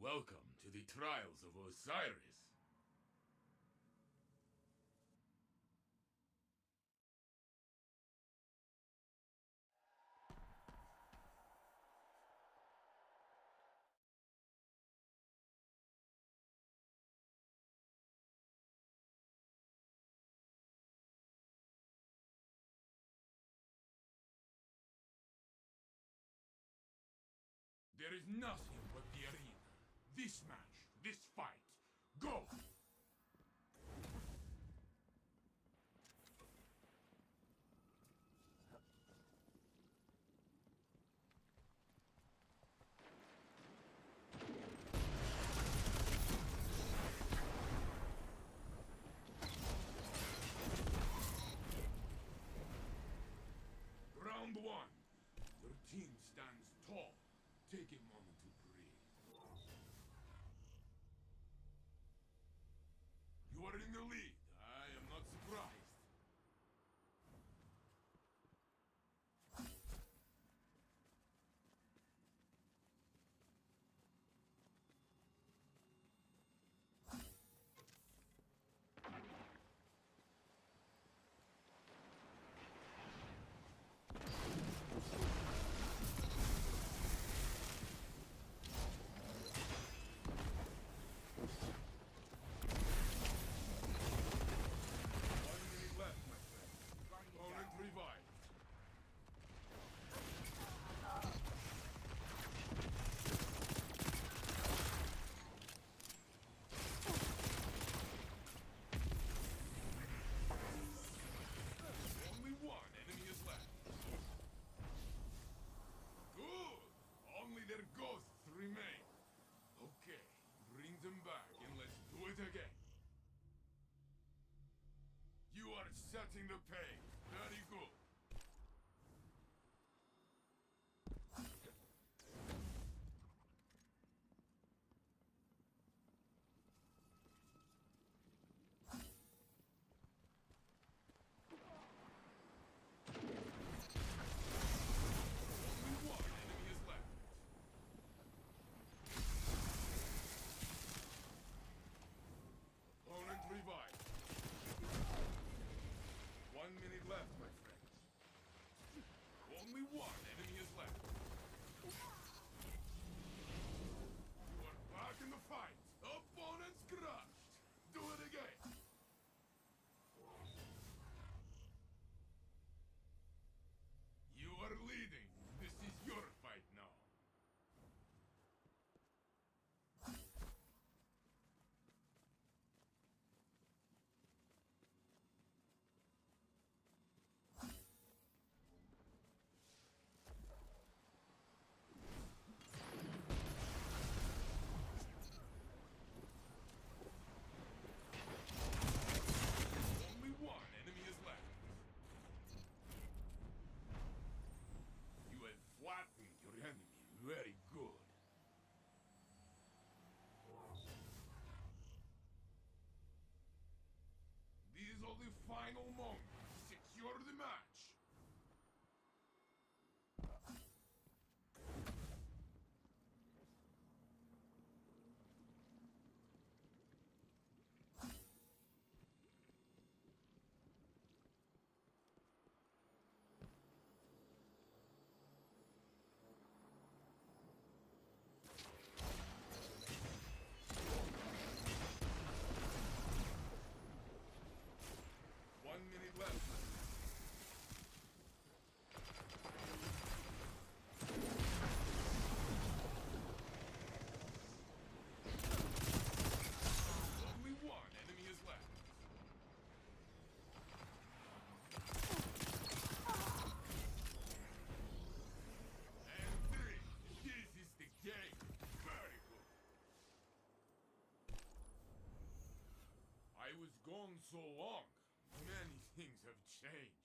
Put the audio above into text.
Welcome to the trials of Osiris. There is nothing but the arena. This match, this fight. Go! Round one. Your team stands tall. Take a moment to breathe. You are in the lead. I am not surprised. Their ghosts remain. Okay, bring them back and let's do it again. You are setting the pace. Very good. Revive. 1 minute left, my friends. Only one enemy is left. You are back in the fight. Opponents crushed. Do it again. You are leading. This is your fight now. Flattened your enemy. Very good. These are the final moments. Secure the match. I was gone so long. Many things have changed.